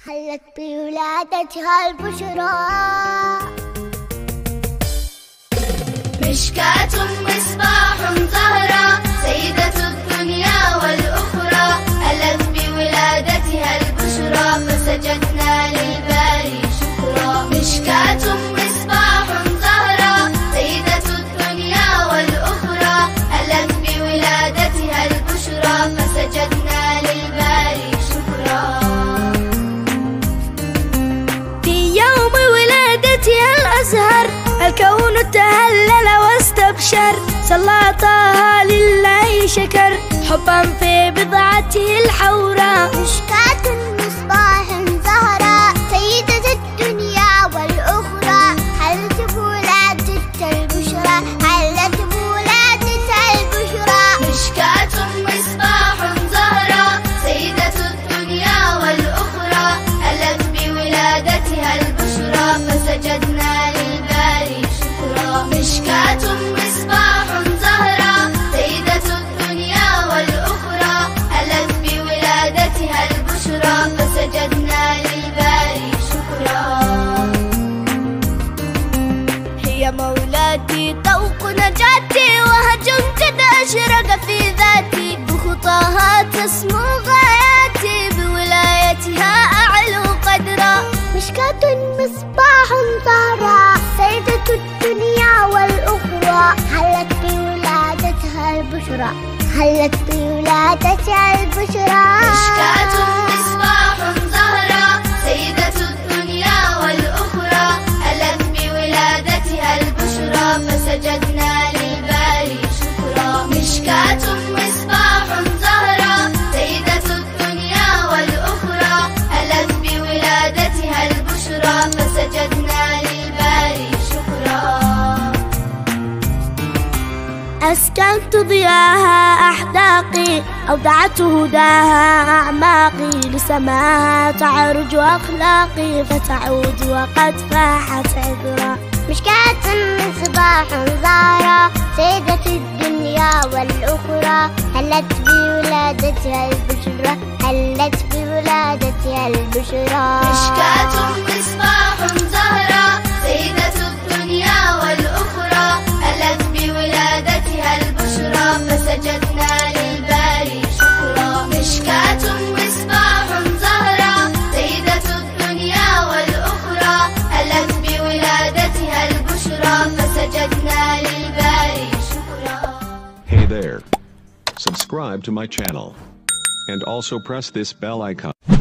حلت بولادتها البشرى. مشكاة مصباح زهرة سيدة الدنيا والأخرى، ألت بولادتها البشرى فسجدنا للباري شكرا. مشكاة مصباح زهرة سيدة الدنيا والأخرى، ألت بولادتها البشرى فسجدنا للباري شكرا. في يوم ولادتها الأزهر الكون تهلل واستبشر، صلى طه لله شكر حبا في بضعته الحوراء. مشكاة مصباح زهرة سيدة الدنيا والأخرى، حلت بولادتها البشرى، حلت بولادتها البشرى. مشكاة مصباح زهرة سيدة الدنيا والأخرى، ألت بولادتها البشرى فسجدنا للباري شكرا. مشكاة مصباح زهرة سيدة الدنيا والأخرى، ألت بولادتها البشرى فسجدنا للباري شكرا. هي مولاتي طوق نجاتي، وهج قد أشرق في ذاتي، بخطاها تسمو غاياتي، بولايتها أعلو قدرا. مشكاة مصباح زهرة سيدة الدنيا والأخرى، حلت بولادتها البشرى، حلت بولادتها البشرى. مشكاة مصباح زهرة سيدة الدنيا والأخرى، ألت بولادتها البشرى فسجدنا للباري شكرا. مشكاة مصباح زهرة سيدة الدنيا والأخرى، ألت بولادتها البشرى فسجدنا للباري شكرا. أسكنت ضياها أحداقي، أودعت هداها أعماقي، لسماها تعرج أخلاقي، فتعود وقد فاحت عذرا. مشكاة مصباح زهرة سيدة الدنيا والأخرى، حلت بولادتها البشرى، حلت بولادتها البشرى. مشكاة مصباح زهرة سيدة الدنيا والأخرى، ألت بولادتها البشرى فسجدنا للباري شكرا. مشكاة مصباح زهرة سيدة الدنيا والأخرى، ألت بولادتها البشرى فسجدنا للباري شكرا. Hey there. Subscribe to my channel. And also press this bell icon.